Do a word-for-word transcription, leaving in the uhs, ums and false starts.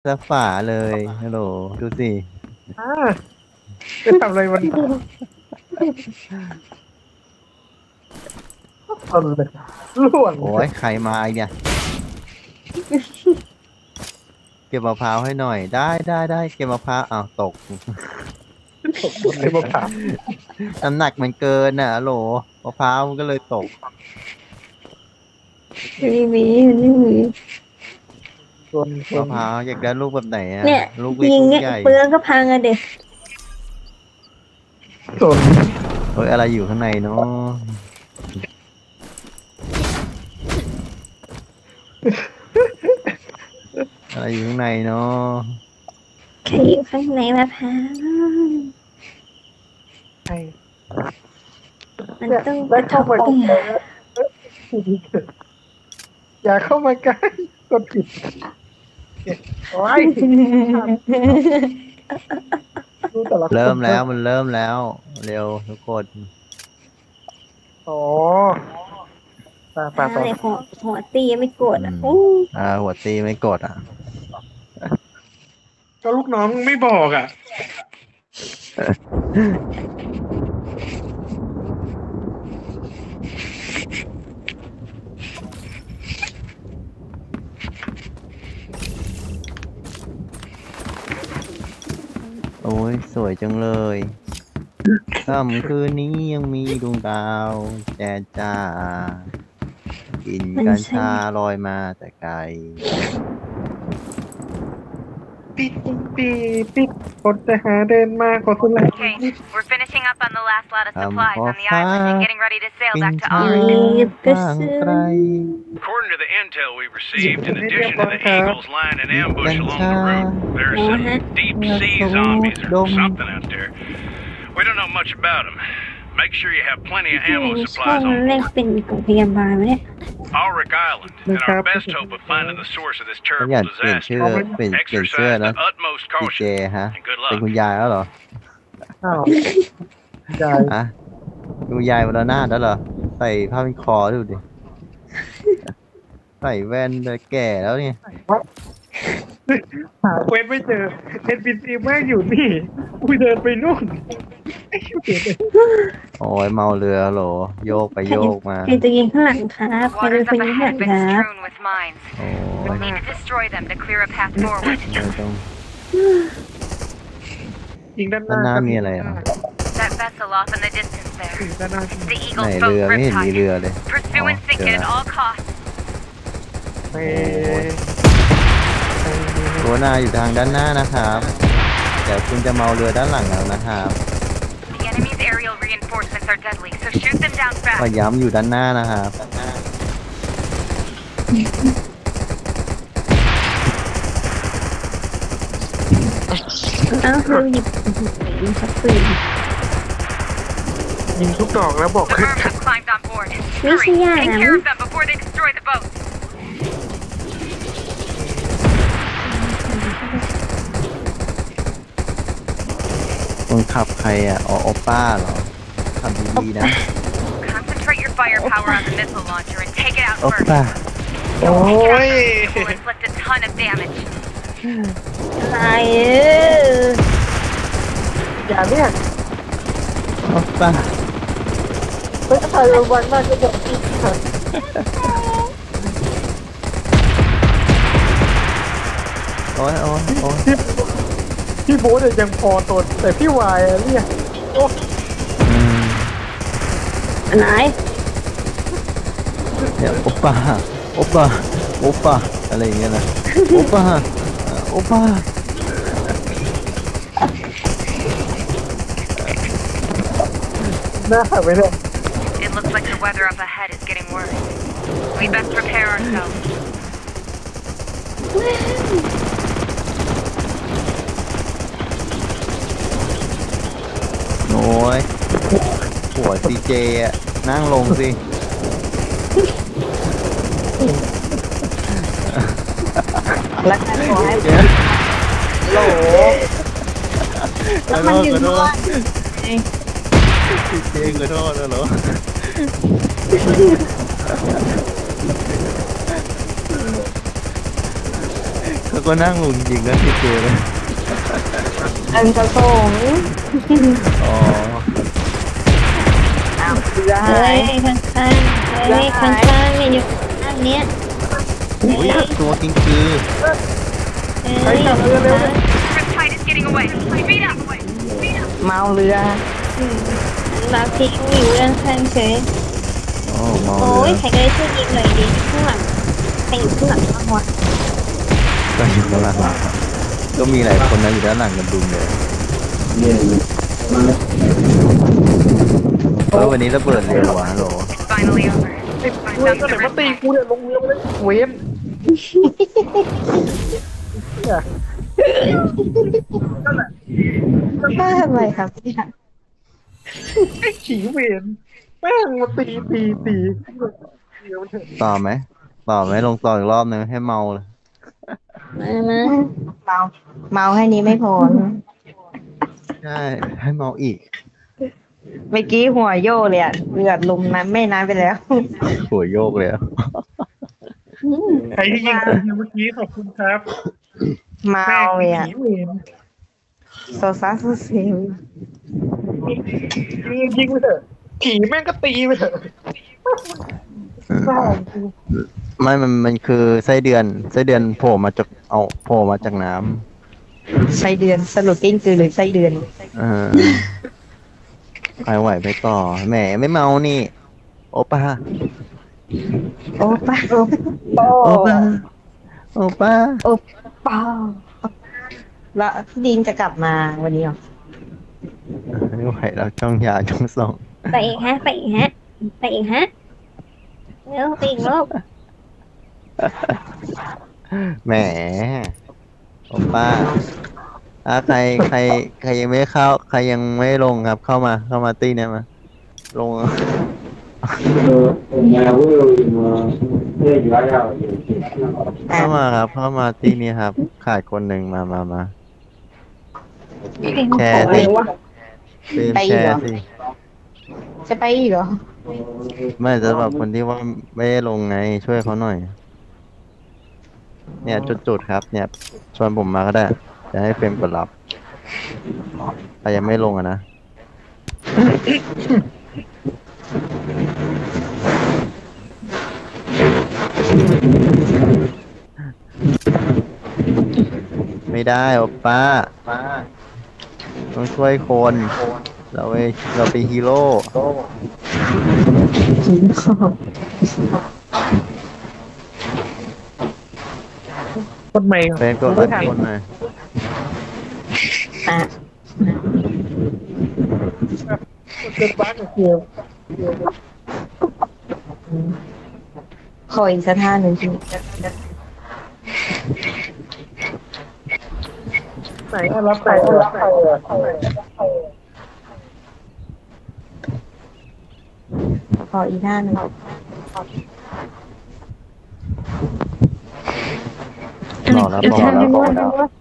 สักฝาเลยฮัลโหลดูสิอ่าจะทำอะไรมันตนเลยล้วนโอ้ยใครมาอีกเนี่ยเก็บมะพร้าวให้หน่อยได้ได้ได้เก็บมะพร้าวอ้าวตกตกบนเลยมะพร้าวน้ำหนักมันเกินน่ะฮัลโหลมะพร้าวมันก็เลยตกไม่มีไม่มีส่วนส่วมะนพร้าวอยากได้ลูกแบบไหนอ่ะเนี่ยลูกเล็กยิงเนี่ยลูกใหญ่เปลืองก็พังอะเด็กส่วนเฮ้ยอะไรอยู่ข้างในเนาะอะไรอยู่ข้างในเนาะใครอยู่ข้างในมะพร้าวใช่มันต้องแล้วเข้ามาใกล้อย่าเข้ามาใกล้กดผิดโอ้ยดูแต่ละคนเริ่มแล้วมันเริ่มแล้วเร็วทุกคนอ๋อตาปลาตอนอะไรหัวหัวตีไม่โกรธอือ่ะมอู้อ่าหัวตีไม่กดอ่ะก็ลูกน้องไม่บอกอ่ะโอ้ยสวยจังเลยค่ำคืนนี้ยังมีดวงดาวแจ่จ้ากินกัญชาลอยมาแต่ไกลปิดปิดปิดคนจะหาเดินมากกว่าคุณเลย Okay, we're finishing up on the last lot of Um, supplies on the well, island and getting ready to sail ปิน back to ชา Aru. ก็ต่างซื้อไกล According to the intel we received, in addition to the Eagles lying in ambush along the route, there's some deep sea zombies or something out there. We don't know much about them. Make sure you have plenty of ช่ ammo อง supplies แร on ก board. เป็นของพยาบาลไหมเนี่ย Ulrich Island, and our best hope of finding the source of this ก็อยา terrible กเปลี่ยนชื่อ disaster. เปลี่ยนเปลี่ยนเสื้อ Exercise นะ the utmost ดีเจ caution ฮะ and good เป็น luck. คุณยายแล้วเหรออ้าวใหญ่ฮะเป็นคุณยายมาแล้วหน้าแล้วเหรอใส่ผ้าเป็นคอดูดิใส่แว่นเลยแก่แล้วเนี่ยหาเควสไม่เจอเอ็นพีซีแม่งอยู่นี่กูเดินไปนู่นไอ้เหี้ยโอ้ยเมาเรือโหลโยกไปโยกมาใครจะยิงข้างหลังครับใครเป็น Waters คน up ยิงข้างหลั ahead ง been ครับ strewn with mines. โอ้ย We'll need to destroy them to clear a path forward. ไม่ต้องยิงด้านหด้านหน้าน้ามีอะไรอ่ะ That vessel off in the distance there. ยิงด้านหน้า The ไหน Eagle's เรือ boat ไม่เห็นมี riptide. เรือเลย Pursue and sink it at all costs. ไปตัวหน้าอยู่ทางด้านหน้านะครับเดี๋ยวคุณจะเมาเรือด้านหลังแล้วนะครับ The enemy's aerial reinforcements are deadly, so shoot them down ก็ fast. ย้ำอยู่ด้านหน้านะครับอ้าวคือหยิบยิงชักปืนยิงทุกดอกแล้วบอก The mermen have climbed on board. Hurry, Lucia, take um, care of them before they destroy the boat. คนขับใครอ่ะอ๋อโอป้าเหรอขับดีๆนะ Concentrate your firepower on the missile launcher and take it out โอ first. ป้าโอ้ย It will inflict a ton of damage. อะไรเอออย่าเรียกโอป้าเฮ้ยถ่ายวันมากก็บอกพี่โอ้ยโอ้ยโอ้ยพี่โบ๊ทเนี่ยยังพอทนแต่พี่วายอะเรียกโอ้อืมอะไรเนี่ยโอป้าโอป้าโอป้าอะไรอย่างเงี้ยนะโอป้าโอป้าหน้าไปเลย It looks like the weather up ahead is getting worse. We best prepare ourselves. โอ้ยหัวซีเจอ่ะนั่งลงสิแล้วกันขอให้เจ๊โหลแล้วมันอยู่ด้วยซีเจขอโทษแล้วเหรอเขาก็นั่งลงจริงๆนะพี่เจเลยอันกระสงอ๋ออ้าวเรือหาเฮ้ยยข้างข้างๆเฮ้ยข้างข้างๆเนี่ยอยู่ข้างเนี้ยอุ้ยตัวกิงคือเฮ้ใครยจับเรือเร็วเลย Riptide is getting away. Speed up. Speed up. เมาเรือเราทิ้งอยู่ด้านข้างเฉยอ๋อมองโอ้เลย ยใครก็ได้ช่วยยิงหน่อยดิข้างหลังใครอยู่ข้างหลังบ้างวะก็อยู่ข้างหลังก็มีหลายคนนะอยู่ด้านหลังกันดุมเลยเออวันนี้ระเบิดเร็วว่ะฮัลโหล It's finally over. ไอ้เรือก็ไหนมาตีกูเนี่ยลงเรือเลยเวนเนี่ยนั่นแหละป้าทำไมครับเนี่ยไอ้ฉีเวนแม่งมาตีตีตีเดี๋ยวมันเถอะต่อไหมต่อไหมลงต่ออีกรอบนึงให้เมาเลยมามาเมาเมาแค่นี้ไม่พอใช่ให้เมาอีกเมื่อกี้หัวโยเลยอะเลือดลมน้ำไม่น้ำไปแล้วหัวโยกเลยอะใครที่ยิงผมเมื่อกี้ขอบคุณครับเมาแม่งเลยอะฉีเวนโซซัสโซเซลยิงยิงไปเถอะผีแม่งก็ตีไปเถอะบ้ากูไม่มันมันคือไส้เดือนไส้เดือนโผล่มาจากเอาโผล่มาจากน้ำไส้เดือนสรุปกิ้งคือหรือไส้เดือนเออไปไหวไปต่อแหมไม่เมานี่ โอป้าโอ้ป้าโอ้โอป้าโอป้าโอ้ป้าแล้วพี่ดินจะกลับมาวันนี้เหรอไม่ไหวแล้วช่องยาช่องสองไปอีกฮะไปอีกฮะไปอีกฮะเร็วไปอีกรอบแหมโอป้าอ่ะใครใครใครยังไม่เข้าใครยังไม่ลงครับ เข้ามาเข้ามาตีเนี่ยมาลง เข้ามาครับ เข้ามาตีนี้ครับ ขาดคนหนึ่งมามามาแชร์สิเฟรมแชร์สิจะไปอีกเหรอไม่สำหรับคนที่ว่าไม่ได้ลงไงช่วยเขาหน่อย เนี่ยจุดๆครับ เนี่ยชวนผมมาก็ได้จะให้เฟรมกดรับใครยังไม่ลงอะนะ ไม่ได้โอป้าป้าต้องช่วยคน เราไปเราไปนฮีโร่คนใหม่เฟรมกดรับคนหน่อยอ่ะเกิดบ้านกับเกียวขออีกสักท่าหนึ่งทีไหนอะรับใครอะรับใครอะขออีกท่าหนึ่งบอกแล้วบอกแล้วบอกแล้ว